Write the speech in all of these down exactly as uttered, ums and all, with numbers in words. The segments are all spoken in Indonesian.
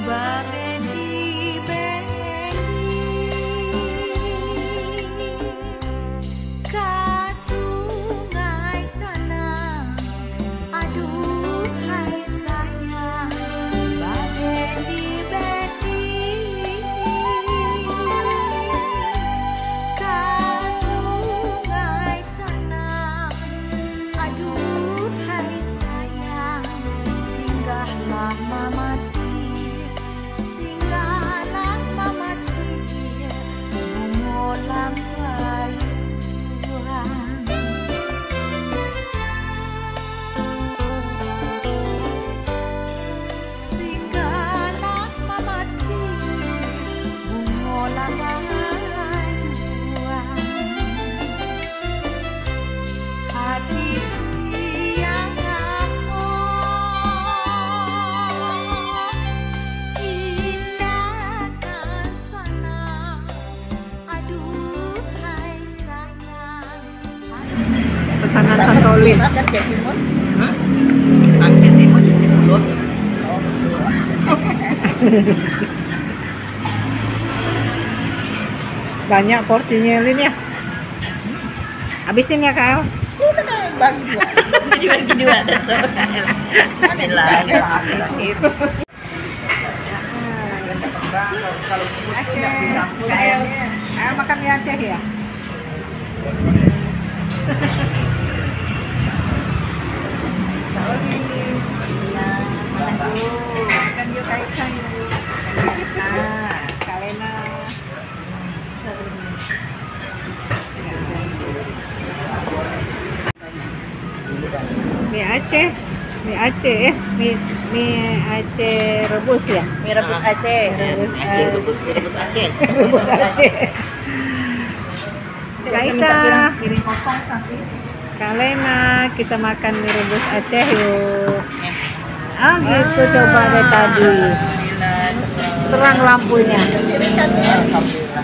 Bendi bendi ka sungai tanah, aduhai sayang. Bendi bendi ka sungai tanah, aduhai sayang. Singgahlah mamati, singgahlah mamati, mengulang rayuan. Singgahlah mamati, mengulang rayuan. Hati siang pesanan Tantolin. Kan Cek Timur? Hah? Angkat Timur di Timur. Oh, Banyak porsinya Lin ya. Habisin ya Kak El. bagi dua. Bagi dua dan soal. Bismillahirrahmanirrahim. Kalau Kak El, El makan mie Aceh ya. Makan yuk Kak Iksan yuk. Nah, Kak Lena. Mie Aceh, mie Aceh ya, mie, mie Aceh rebus ya. mie rebus Aceh. Rebus Aceh, Aceh. rebus mie rebus Aceh. Rebus Aceh. Kak Ika, Piring kosong tapi. Kak Lena, kita makan mie rebus Aceh yuk. Ah gitu, coba deh tadi. Alhamdulillah. Terang lampunya. Alhamdulillah.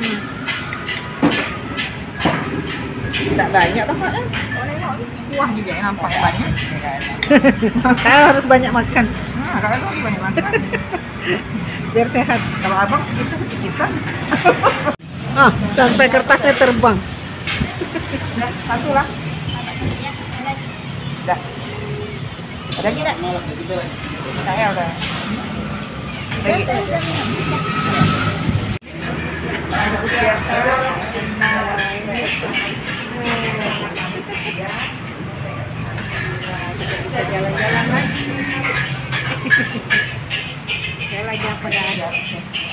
Tidak banyak dong Pak. Wah, jadi nampak banyak. Kak harus banyak makan Nah, kalau harus banyak makan. biar sehat. Kalau abang segitu segitu. Ah, sampai kertasnya terbang. Udah, satu lah. Udah. Ada lagi enggak? Saya udah. Lagi. Kita jalan-jalan lagi. Saya lagi apa dah?